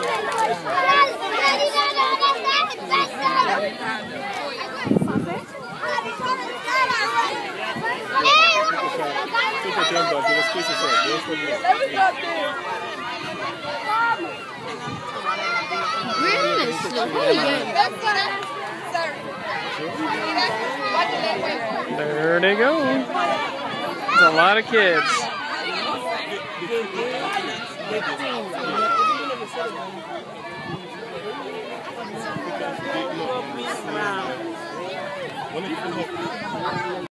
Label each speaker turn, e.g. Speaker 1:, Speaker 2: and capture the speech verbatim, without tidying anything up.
Speaker 1: There they go. There's a lot of kids. Wow.